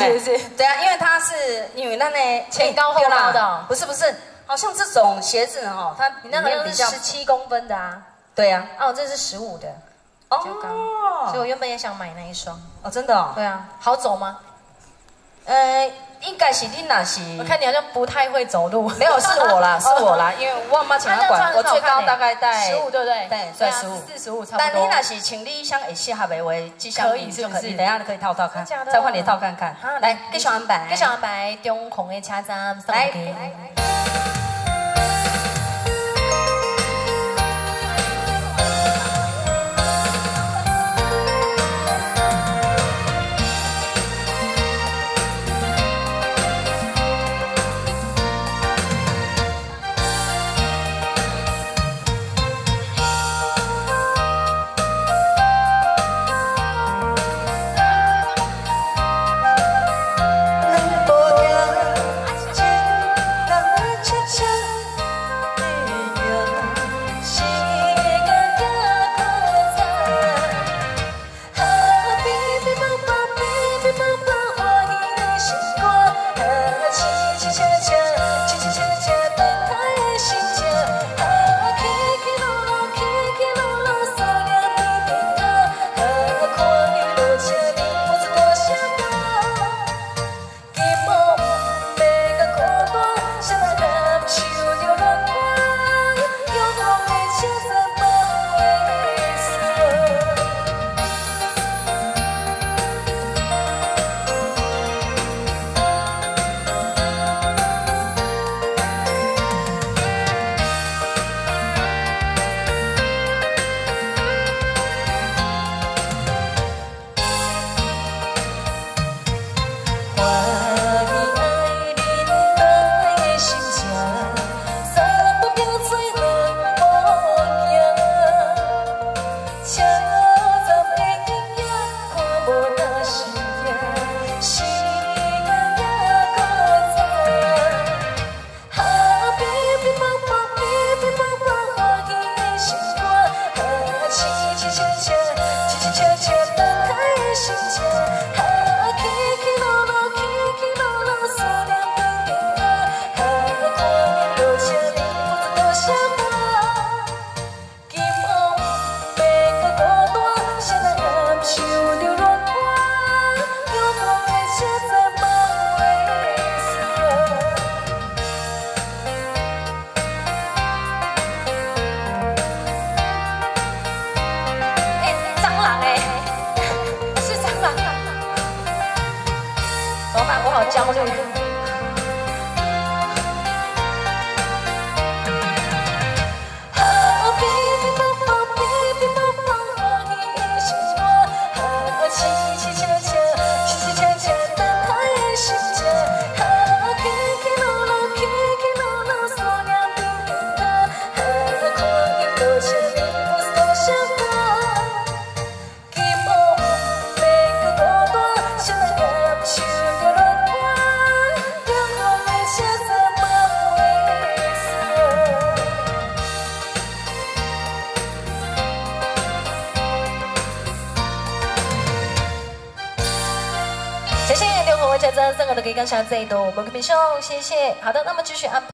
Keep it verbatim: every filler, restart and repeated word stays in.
是不是？ 对啊，因为它是因为那呢前高后高的， 不是不是，好像这种鞋子哈，它你那好像是十七公分的啊。 对啊， 哦，这是十五的。哦，所以我原本也想买那一双。 哦，真的哦。 对啊，好走吗？ 呃。 应该是你那是， 我看你好像不太会走路。 没有，是我啦，是我啦，因为我妈请他管，我最高大概在十五，对不对？ 对，在十五， 四十五差不多。 但你那是情侣箱会适合的话，这箱可以是不是？ 等下可以套套看，再换你套看看。来，继续安排， 继续安排中空的车站，来。 我好焦虑。谢谢六号位车站，整个都可以跟上这一度，我们跟民众，谢谢。好的，那么继续安排。